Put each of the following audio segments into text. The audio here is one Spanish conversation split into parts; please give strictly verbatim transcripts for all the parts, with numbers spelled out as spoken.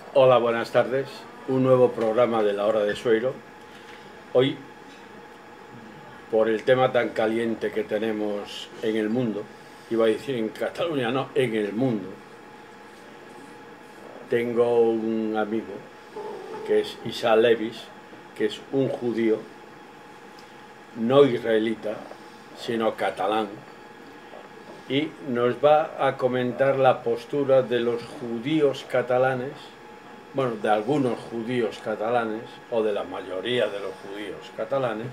Hola, buenas tardes. Un nuevo programa de la Hora de Sueiro. Hoy, por el tema tan caliente que tenemos en el mundo, iba a decir en Cataluña, no, en el mundo, tengo un amigo que es Isa Levis, que es un judío, no israelita, sino catalán, y nos va a comentar la postura de los judíos catalanes, bueno, de algunos judíos catalanes, o de la mayoría de los judíos catalanes,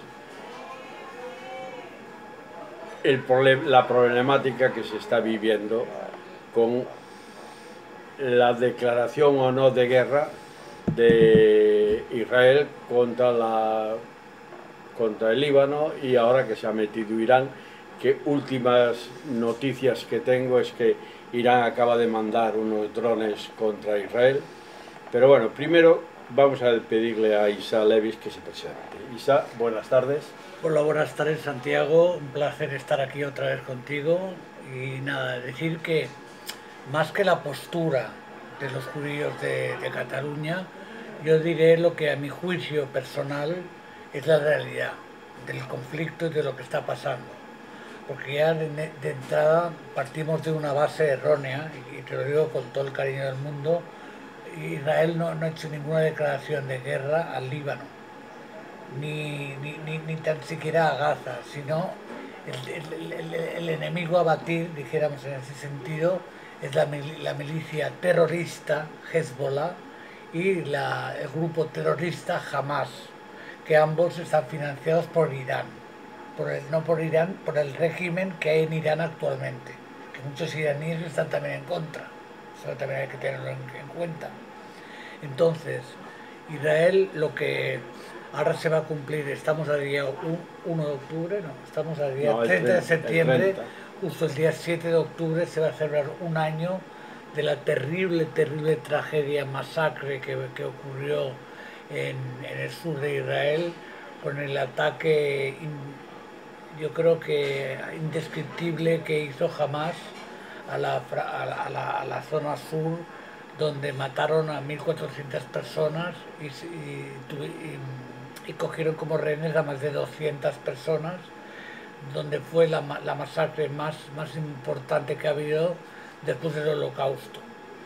el problem, la problemática que se está viviendo con la declaración o no de guerra de Israel contra, la, contra el Líbano, y ahora que se ha metido Irán, que últimas noticias que tengo es que Irán acaba de mandar unos drones contra Israel. Pero bueno, primero vamos a pedirle a Isa Levis que se presente. Isa, buenas tardes. Hola, buenas tardes, Santiago. Un placer estar aquí otra vez contigo. Y nada, decir que más que la postura de los judíos de, de Cataluña, yo diré lo que a mi juicio personal es la realidad del conflicto y de lo que está pasando. Porque ya de, de entrada partimos de una base errónea, y, y te lo digo con todo el cariño del mundo. Israel no, no ha hecho ninguna declaración de guerra al Líbano, ni, ni, ni, ni tan siquiera a Gaza, sino el, el, el, el enemigo a batir, dijéramos en ese sentido, es la, la milicia terrorista Hezbollah y la, el grupo terrorista Hamas, que ambos están financiados por Irán, por el, no por Irán, por el régimen que hay en Irán actualmente, que muchos iraníes están también en contra, eso también hay que tenerlo en, en cuenta. Entonces, Israel lo que ahora se va a cumplir, estamos al día uno de octubre, no, estamos al día No, el treinta de treinta, el septiembre, treinta. justo el día siete de octubre se va a celebrar un año de la terrible, terrible tragedia, masacre que, que ocurrió en, en el sur de Israel con el ataque, yo creo que indescriptible, que hizo Hamas a la, a la, a la, a la zona sur, donde mataron a mil cuatrocientas personas y, y, y, y cogieron como rehenes a más de doscientas personas, donde fue la, la masacre más, más importante que ha habido después del Holocausto.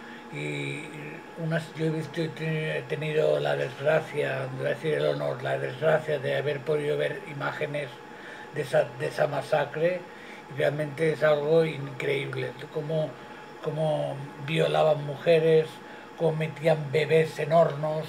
Y unas, yo he visto y he tenido la desgracia, no voy a decir el honor, la desgracia de haber podido ver imágenes de esa, de esa masacre, y realmente es algo increíble, como, como violaban mujeres, como metían bebés en hornos,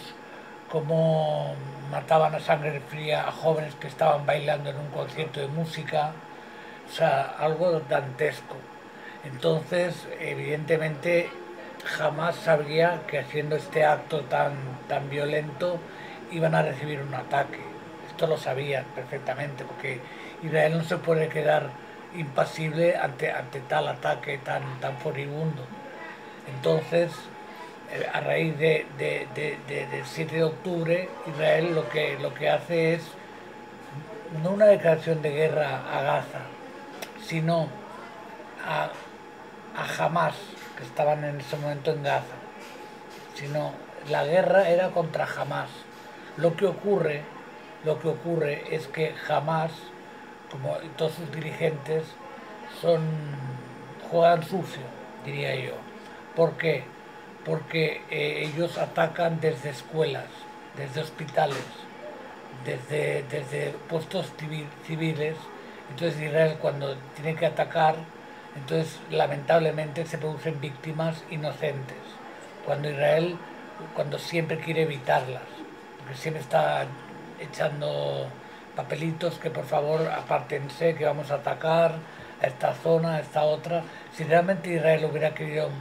como mataban a sangre fría a jóvenes que estaban bailando en un concierto de música, o sea, algo dantesco. Entonces, evidentemente, jamás sabría que haciendo este acto tan, tan violento iban a recibir un ataque. Esto lo sabían perfectamente, porque Israel no se puede quedar impasible ante, ante tal ataque tan, tan furibundo. Entonces, eh, a raíz de, de, de, de, del siete de octubre, Israel lo que, lo que hace es no una declaración de guerra a Gaza, sino a, a Hamas, que estaban en ese momento en Gaza, sino la guerra era contra Hamas. Lo que ocurre, lo que ocurre es que Hamas, como todos sus dirigentes, son juegan sucio, diría yo. ¿Por qué? Porque eh, ellos atacan desde escuelas, desde hospitales, desde, desde puestos civil, civiles. Entonces Israel, cuando tiene que atacar, entonces lamentablemente se producen víctimas inocentes, cuando Israel, cuando siempre quiere evitarlas, porque siempre está echando papelitos que por favor apártense, que vamos a atacar a esta zona, a esta otra. Si realmente Israel hubiera querido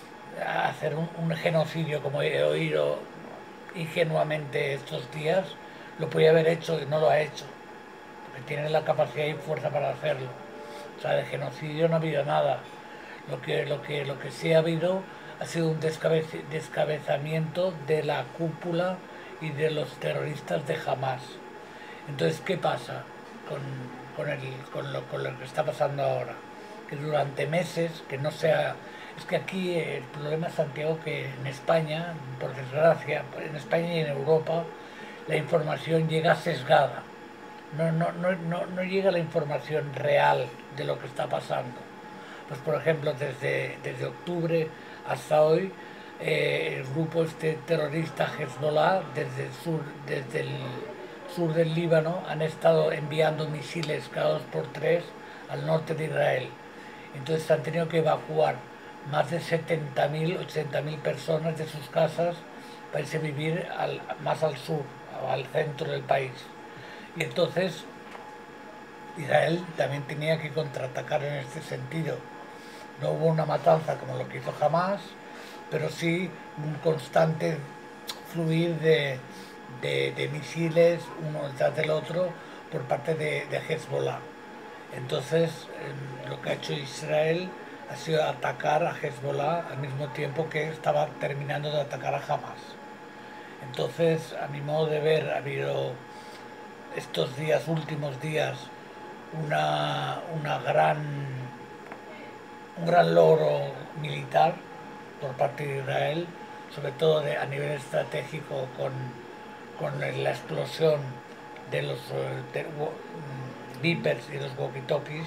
hacer un, un genocidio, como he oído ingenuamente estos días, lo podía haber hecho y no lo ha hecho, porque tiene la capacidad y fuerza para hacerlo. O sea, de genocidio no ha habido nada. Lo que, lo que, lo que sí ha habido ha sido un descabez, descabezamiento de la cúpula y de los terroristas de Hamas. Entonces, ¿qué pasa con, con, el, con, lo, con lo que está pasando ahora? Que durante meses, que no sea, Es que aquí el problema, Santiago, que en España, por desgracia, en España y en Europa, la información llega sesgada. No, no, no, no, no llega la información real de lo que está pasando. Pues por ejemplo, desde, desde octubre hasta hoy, eh, el grupo este terrorista Hezbollah, desde el sur, desde el sur del Líbano, han estado enviando misiles cada dos por tres al norte de Israel. Entonces han tenido que evacuar más de setenta mil, ochenta mil personas de sus casas para irse a vivir al, más al sur, al centro del país. Y entonces Israel también tenía que contraatacar en este sentido. No hubo una matanza como lo que hizo Hamas, pero sí un constante fluir de, de, de misiles uno detrás del otro por parte de, de Hezbollah. Entonces eh, lo que ha hecho Israel ha sido atacar a Hezbollah al mismo tiempo que estaba terminando de atacar a Hamas. Entonces, a mi modo de ver, ha habido estos días, últimos días, una, una gran, un gran logro militar por parte de Israel, sobre todo de, a nivel estratégico con, con la explosión de los de, Vipers y los walkie-talkies,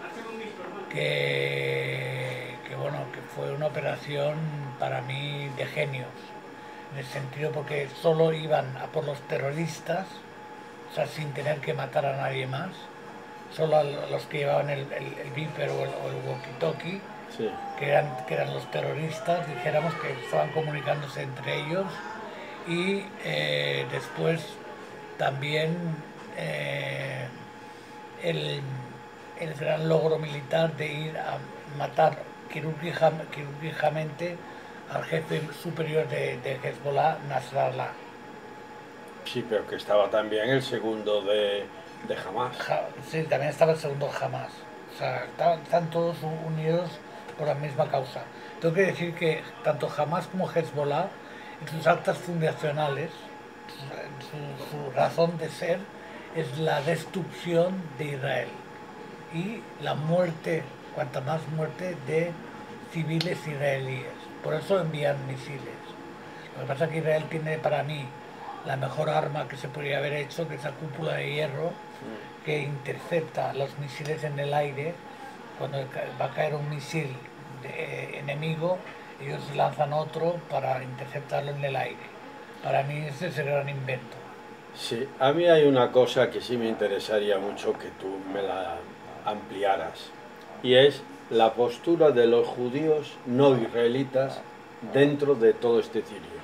que, que, bueno, que fue una operación para mí de genios, en el sentido porque solo iban a por los terroristas, o sea, sin tener que matar a nadie más, solo a los que llevaban el, el, el Viper o el, o el walkie-talkie, sí. que, eran, que eran los terroristas, dijéramos que estaban comunicándose entre ellos, y eh, después también eh, el, el gran logro militar de ir a matar quirúrgicamente al jefe superior de, de Hezbollah, Nasrallah. Sí, pero que estaba también el segundo de, de Hamas. Ja, sí, también estaba el segundo Hamas. O sea, están, están todos unidos por la misma causa. Tengo que decir que tanto Hamas como Hezbollah, en sus actas fundacionales, su, su razón de ser es la destrucción de Israel y la muerte, cuanta más muerte de civiles israelíes. Por eso envían misiles. Lo que pasa es que Israel tiene para mí la mejor arma que se podría haber hecho, que es la cúpula de hierro, que intercepta los misiles en el aire. Cuando va a caer un misil de enemigo, ellos lanzan otro para interceptarlo en el aire. Para mí ese es el gran invento. Sí, a mí hay una cosa que sí me interesaría mucho que tú me la ampliaras, y es la postura de los judíos no israelitas dentro de todo este Siria.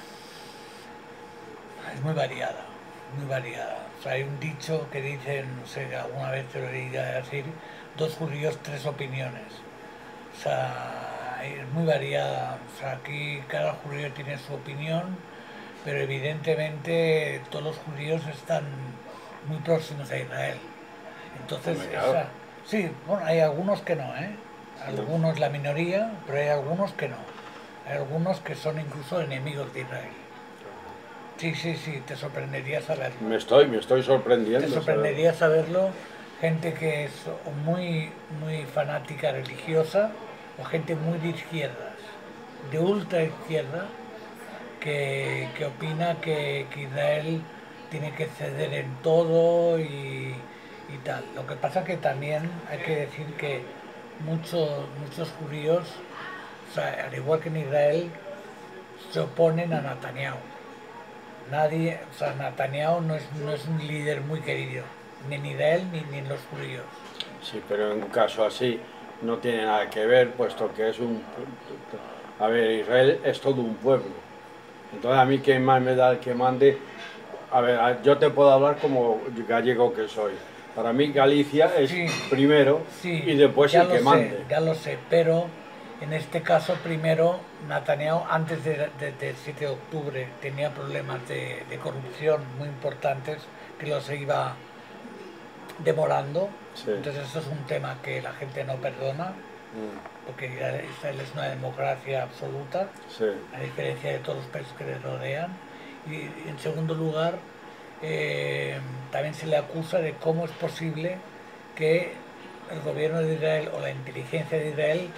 Es muy variada, muy variada. O sea, hay un dicho que dicen, no sé, alguna vez te lo oí decir, dos judíos, tres opiniones. O sea, es muy variada. O sea, aquí cada judío tiene su opinión, pero evidentemente todos los judíos están muy próximos a Israel. Entonces, esa, sí, bueno, hay algunos que no, ¿eh? Algunos la minoría, pero hay algunos que no. Hay algunos que son incluso enemigos de Israel. Sí, sí, sí, te sorprendería saberlo. Me estoy, me estoy sorprendiendo. Te sorprendería saberlo, gente que es muy, muy fanática religiosa o gente muy de izquierdas, de ultra izquierda, que, que opina que, que Israel tiene que ceder en todo y, y tal. Lo que pasa que también hay que decir que muchos, muchos judíos, o sea, al igual que en Israel, se oponen a Netanyahu. Nadie, o sea, Netanyahu no es, no es un líder muy querido, ni en Israel ni, ni en los judíos. Sí, pero en un caso así no tiene nada que ver, puesto que es un... A ver, Israel es todo un pueblo. Entonces a mí quien más me da el que mande... A ver, yo te puedo hablar como gallego que soy. Para mí Galicia es sí, primero sí, y después el que sé, mande. Ya lo sé, pero en este caso primero Netanyahu antes de, de, del siete de octubre tenía problemas de, de corrupción muy importantes que los iba demorando. Sí. Entonces eso es un tema que la gente no perdona, mm. porque Israel es una democracia absoluta, sí. a diferencia de todos los países que le rodean. Y en segundo lugar, eh, también se le acusa de cómo es posible que el gobierno de Israel o la inteligencia de Israel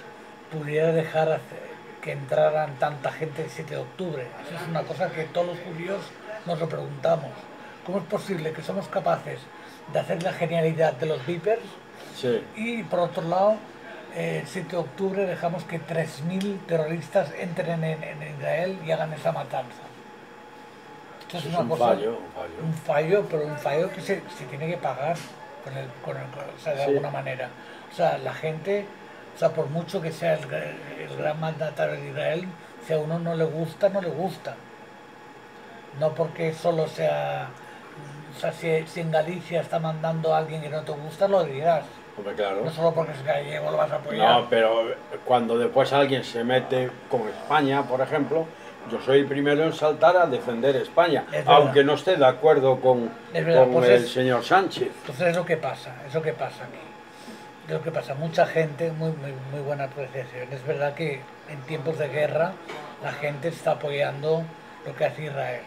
pudiera dejar hacer- que entraran tanta gente el siete de octubre. Eso es una cosa que todos los judíos nos lo preguntamos. ¿Cómo es posible que somos capaces de hacer la genialidad de los Vipers Sí, y por otro lado eh, el siete de octubre dejamos que tres mil terroristas entren en, en Israel y hagan esa matanza? Esto es eso es una un cosa, fallo, un fallo. un fallo, pero un fallo que se, se tiene que pagar con el, con el- con- o sea, de Sí. alguna manera. O sea, la gente, o sea, por mucho que sea el, gra- el gran mandatario de Israel, si a uno no le gusta, no le gusta. No porque solo sea, o sea, si, si en Galicia está mandando a alguien que no te gusta, lo dirás. Hombre, claro. No solo porque es gallego lo vas a apoyar. No, pero cuando después alguien se mete con España, por ejemplo, yo soy el primero en saltar a defender España, Es verdad. aunque no esté de acuerdo con, Es verdad, con pues el es- señor Sánchez. Entonces es lo que pasa, es lo que pasa aquí. Es lo que pasa, mucha gente, muy, muy, muy buena apreciación. Es verdad que en tiempos de guerra la gente está apoyando lo que hace Israel.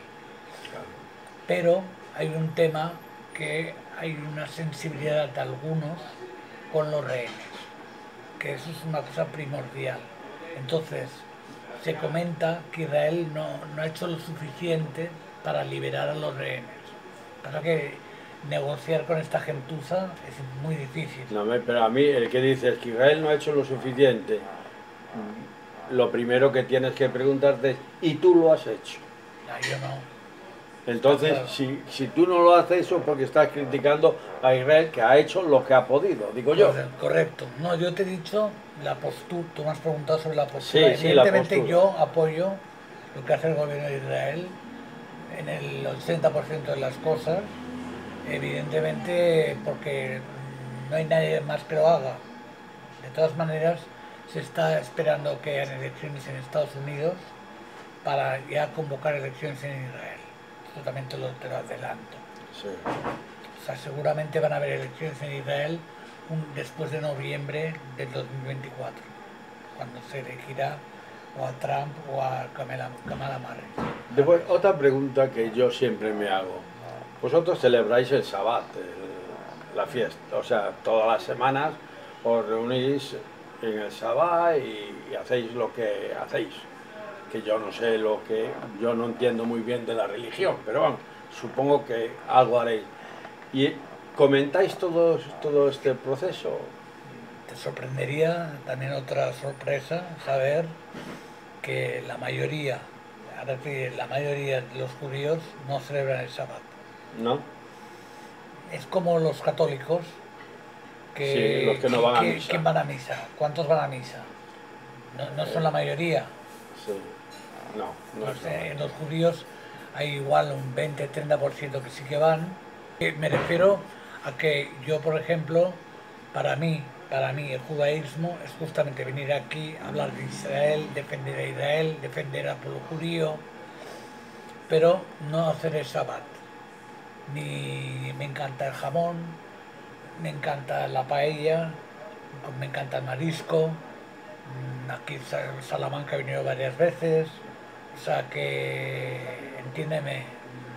Pero hay un tema que hay una sensibilidad de algunos con los rehenes, que eso es una cosa primordial. Entonces, se comenta que Israel no, no ha hecho lo suficiente para liberar a los rehenes. Pasa que negociar con esta gentuza es muy difícil. No, me- pero a mí el que dice es que Israel no ha hecho lo suficiente, lo primero que tienes que preguntarte es, ¿y tú lo has hecho? Ya, yo no. Entonces, Claro. si, si tú no lo haces, eso es porque estás criticando a Israel, que ha hecho lo que ha podido, digo yo. Corre- Correcto. No, yo te he dicho la postura, tú me has preguntado sobre la postura. Sí, sí, la Evidentemente postura. yo apoyo lo que hace el gobierno de Israel en el ochenta por ciento de las cosas, evidentemente porque no hay nadie más que lo haga. De todas maneras, se está esperando que hayan elecciones en Estados Unidos para ya convocar elecciones en Israel. Esto también te lo, te lo adelanto. Sí. O sea, seguramente van a haber elecciones en Israel un- después de noviembre del dos mil veinticuatro, cuando se elegirá o a Trump o a Kamala, Kamala Harris. Después, otra pregunta que yo siempre me hago. Vosotros celebráis el Sabbat, el- la fiesta, o sea, todas las semanas os reunís en el Sabbat y, y hacéis lo que hacéis. Que yo no sé lo que, yo no entiendo muy bien de la religión, pero bueno, supongo que algo haréis. ¿Y comentáis todo, todo este proceso? Te sorprendería también otra sorpresa saber que la mayoría, ahora sí, la mayoría de los judíos no celebran el Shabbat. ¿No? Es como los católicos que, Sí, los que no van a misa. ¿quién van a misa? ¿Cuántos van a misa? No, no son la mayoría. Sí. No, no es Pues, eh, nada. en los judíos hay igual un veinte treinta por ciento que sí que van. Eh, Me refiero a que yo, por ejemplo, para mí, para mí el judaísmo es justamente venir aquí, hablar de Israel, defender a Israel, defender al pueblo judío, pero no hacer el Shabbat. Ni me encanta el jamón, me encanta la paella, me encanta el marisco. Mm, Aquí en Salamanca he venido varias veces, o sea que, entiéndeme,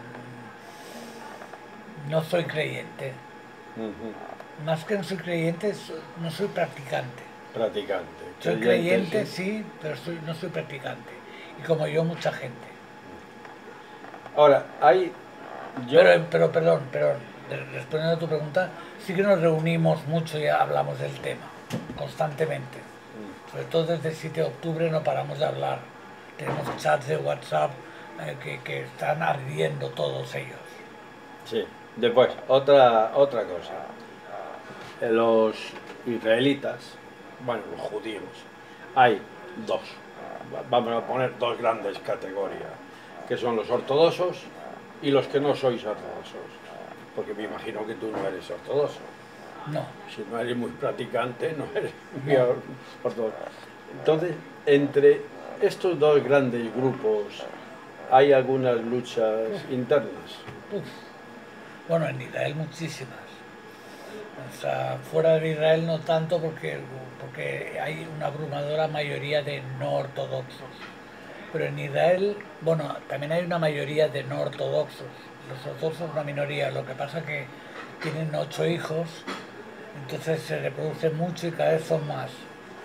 mm, no soy creyente. Ujú. Más que no soy creyente, so- no soy practicante. Practicante. Soy Creyente, creyente, sí, pero soy- no soy practicante. Y como yo, mucha gente. Ahora, hay... Yo, Pero, pero, perdón, perdón, de- respondiendo a tu pregunta, sí que nos reunimos mucho y hablamos del tema, constantemente. Sobre todo desde el siete de octubre no paramos de hablar. Tenemos chats de WhatsApp eh, que, que están ardiendo todos ellos. Sí. Después, otra, otra cosa. Eh, Los israelitas, bueno, los judíos, hay dos. Va- Vamos a poner dos grandes categorías, que son los ortodoxos y los que no sois ortodoxos. Porque me imagino que tú no eres ortodoxo. No, Si no eres muy practicante, no eres muy or- ortodoxo. Entonces, entre estos dos grandes grupos, ¿hay algunas luchas internas? uf. Bueno, en Israel muchísimas. O sea, fuera de Israel no tanto porque, porque hay una abrumadora mayoría de no ortodoxos. Pero en Israel, bueno, también hay una mayoría de no ortodoxos. Los ortodoxos son una minoría, lo que pasa que tienen ocho hijos, entonces se reproducen mucho y cada vez son más.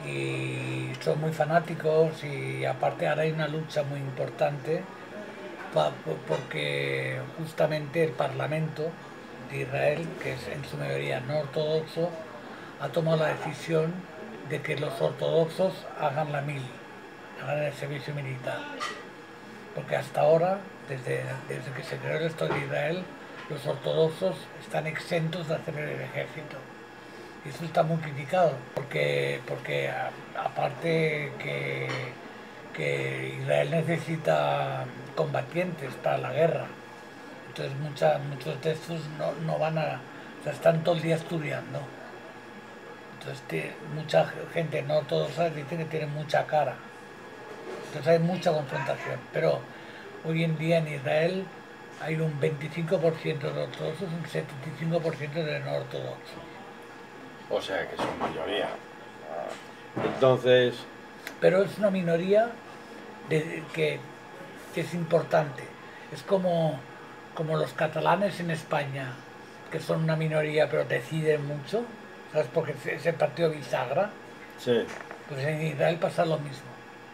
y son muy fanáticos y aparte ahora hay una lucha muy importante pa- po- porque justamente el Parlamento de Israel, que es en su mayoría no ortodoxo, ha tomado la decisión de que los ortodoxos hagan la mili, hagan el servicio militar. Porque hasta ahora, desde, desde que se creó el Estado de Israel, los ortodoxos están exentos de hacer el ejército. Y eso está muy criticado, porque, porque a- aparte que, que Israel necesita combatientes para la guerra, entonces mucha- muchos de estos no, no van a, o sea, están todo el día estudiando. Entonces te- mucha gente no ortodoxa dice que tienen mucha cara. Entonces hay mucha confrontación. Pero hoy en día en Israel hay un veinticinco por ciento de ortodoxos y un setenta y cinco por ciento de no ortodoxos. O sea que son mayoría. Entonces, Pero es una minoría de- que, que es importante. Es como, como los catalanes en España, que son una minoría pero deciden mucho, ¿sabes? Porque es es el partido bisagra. sí. Pues en Israel pasa lo mismo.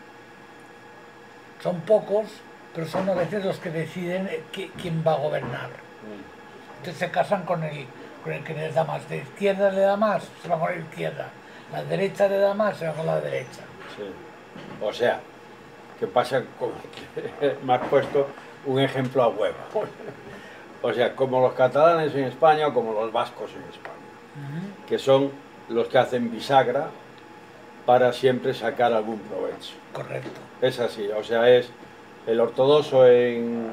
Son pocos, pero son a veces los que deciden eh, qui- quién va a gobernar. Mm, Entonces se casan con el, con el que les da más. De izquierda le da más, se va con la izquierda. La derecha le da más, se va con la derecha. sí. O sea, ¿qué pasa con que me has puesto un ejemplo a huevo? O sea, como los catalanes en España o como los vascos en España, Ujú. que son los que hacen bisagra para siempre sacar algún provecho. Correcto. Es así, o sea, es el ortodoxo en,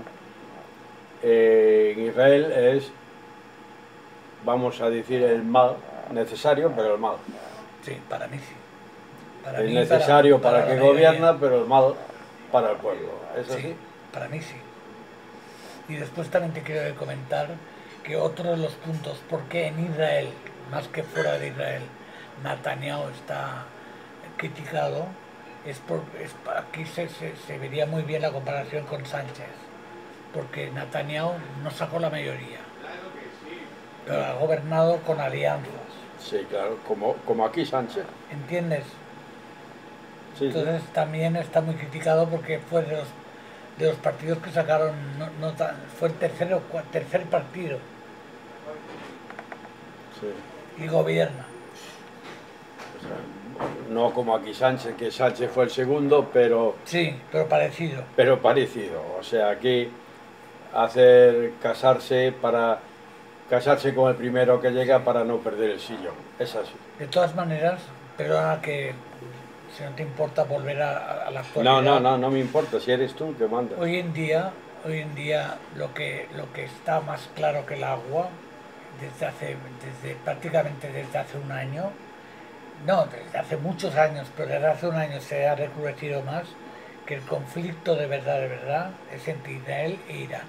en Israel es, vamos a decir, el mal necesario, pero el mal. Sí, para mí sí. Para Es mí, necesario para, para que la mayoría. gobierna, pero el mal para el pueblo. ¿Es así? Sí, para mí sí. Y después también te quiero comentar que otro de los puntos por qué en Israel, más que fuera de Israel, Netanyahu está criticado, es por, es, aquí se, se, se vería muy bien la comparación con Sánchez, porque Netanyahu no sacó la mayoría, pero ha gobernado con alianzas, Sí, claro, como, como aquí Sánchez. ¿entiendes? Sí, sí. Entonces también está muy criticado porque fue de los, de los partidos que sacaron, no, no tan- fue el tercer, o cua- tercer partido Sí. y gobierna. O sea, no como aquí Sánchez, que Sánchez fue el segundo, pero, Sí, pero parecido. pero parecido. O sea, aquí hacer casarse para casarse con el primero que llega para no perder el sillón. Es así. De todas maneras, perdona que si no te importa volver a, a la No, no, actualidad. no, no me importa si eres tú el que mandas. Hoy en día, hoy en día lo que, lo que está más claro que el agua, desde hace, desde, prácticamente desde hace un año, no, desde hace muchos años, pero desde hace un año se ha recrudecido más, que el conflicto de verdad, de verdad, es entre Israel e Irán.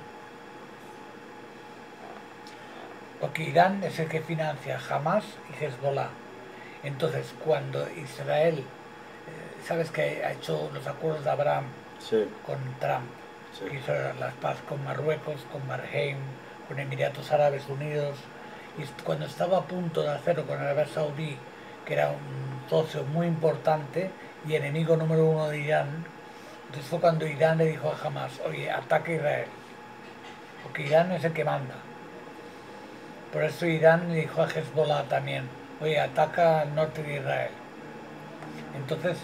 Porque Irán es el que financia Hamas y Hezbollah. Entonces, cuando Israel, eh, sabes que ha hecho los acuerdos de Abraham Sí, con Trump, sí. que hizo las paz con Marruecos, con Bahrein, con Emiratos Árabes Unidos, y est- cuando estaba a punto de hacerlo con Arabia Saudí, que era un socio muy importante y enemigo número uno de Irán, entonces fue cuando Irán le dijo a Hamas, oye, ataque a Israel, porque Irán es el que manda. Por eso Irán le dijo a Hezbollah también, oye, ataca al norte de Israel. Entonces,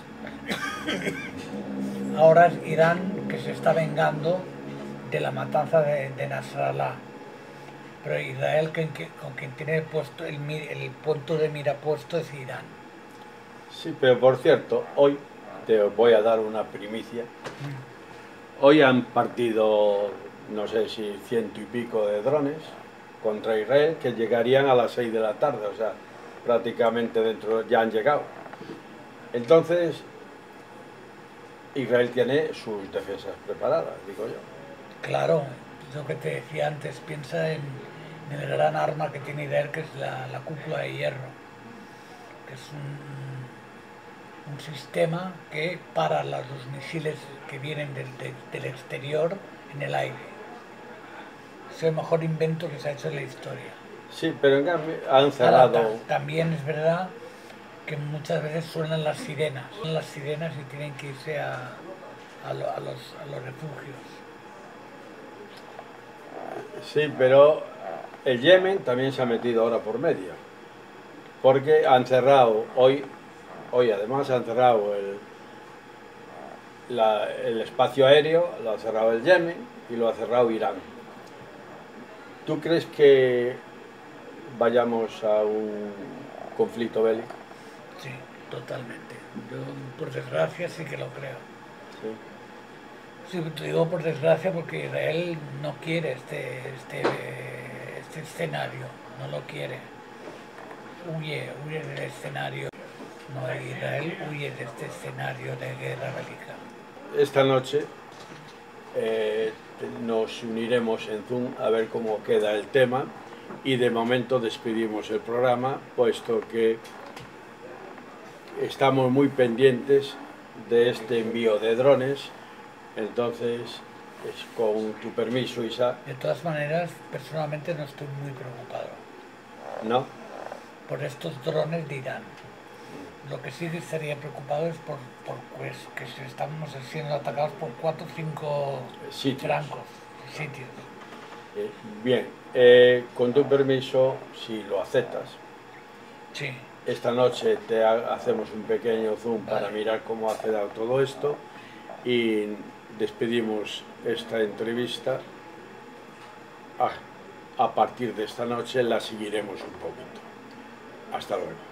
ahora es Irán que se está vengando de la matanza de, de Nasrallah. Pero Israel con, que- con quien tiene el, puesto, el, mi- el punto de mira puesto es Irán. Sí, pero por cierto, hoy te voy a dar una primicia. Hoy han partido, no sé si ciento y pico de drones contra Israel que llegarían a las seis de la tarde, o sea, prácticamente dentro, ya han llegado. Entonces, Israel tiene sus defensas preparadas, digo yo. Claro, lo que te decía antes, piensa en, en el gran arma que tiene Israel, que es la, la cúpula de hierro, que es un, un sistema que para los misiles que vienen del, del- del exterior en el aire. Es el mejor invento que se ha hecho en la historia. Sí, pero en cambio han Ahora, ta- cerrado. también es verdad que muchas veces suenan las sirenas, suenan las sirenas y tienen que irse a, a, lo- a los, a los refugios. Sí, pero el Yemen también se ha metido ahora por medio, porque han cerrado hoy, hoy además han cerrado el, la- el espacio aéreo, lo ha cerrado el Yemen y lo ha cerrado Irán. ¿Tú crees que vayamos a un conflicto bélico? Sí, totalmente. Yo, por desgracia, sí que lo creo. Sí. Sí, te digo por desgracia porque Israel no quiere este, este, este escenario, no lo quiere. Huye, huye del escenario. No, Israel huye de este escenario de guerra bélica. Esta noche eh, nos uniremos en Zoom a ver cómo queda el tema y de momento despedimos el programa, puesto que estamos muy pendientes de este envío de drones. Entonces, es con tu permiso, Isa, De todas maneras, personalmente no estoy muy preocupado ¿no? por estos drones de Irán. Lo que sí que estaría preocupado es por, por pues, que se estamos siendo atacados por cuatro o cinco Sitios. francos, sitios. Eh, bien, eh, con tu permiso, si lo aceptas, Sí, esta noche te ha- hacemos un pequeño zoom para Vale. mirar cómo ha quedado todo esto y despedimos esta entrevista. A, a partir de esta noche la seguiremos un poquito. Hasta luego.